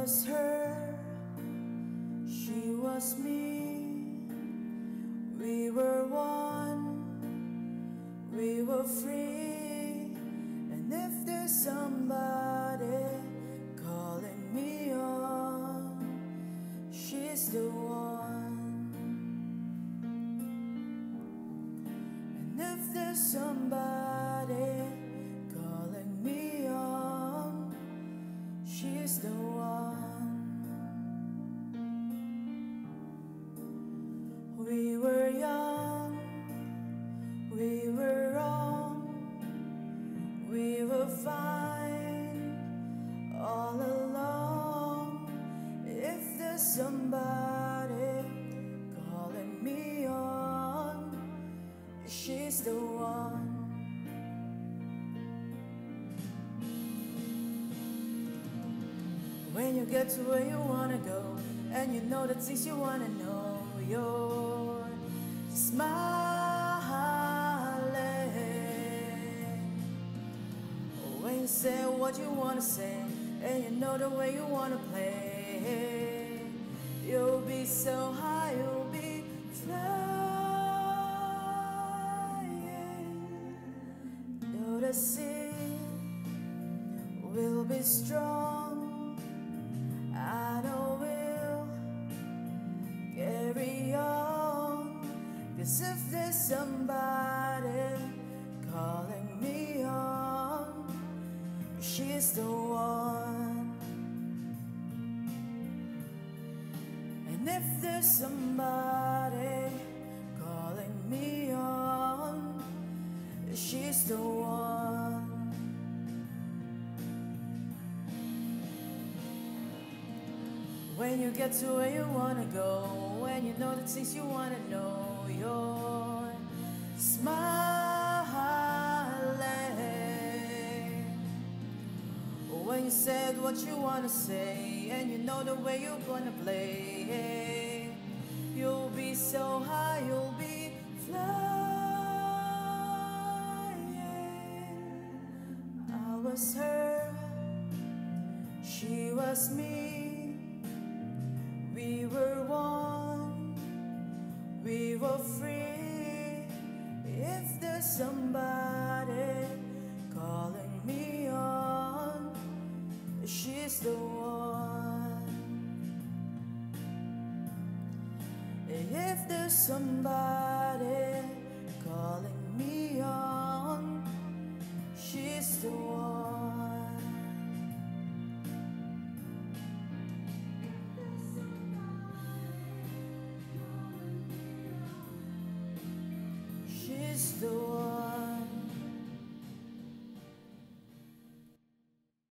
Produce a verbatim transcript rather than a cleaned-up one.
was her, she was me. We were one, we were free. And if there's somebody calling me on, she's the one. And if there's somebody calling me on, she's the one. We were young, we were wrong, we were fine all along. If there's somebody calling me on, she's the one. When you get to where you wanna go, and you know the things you wanna know, you're smiling. When you say what you wanna say, and you know the way you wanna play, you'll be so high, you'll be flying. Though the sea will be strong, I know we'll carry on. 'Cause if there's somebody calling me on, she's the one. And if there's somebody calling me on, she's the one. When you get to where you wanna go, when you know the things you wanna know, you're smiling. When you said what you wanna say, and you know the way you're gonna play, you'll be so high, you'll be flying. I was her, she was me. We were one, we were free. If there's somebody calling me on, she's the one. If there's somebody calling me on, she's the one. She's the one.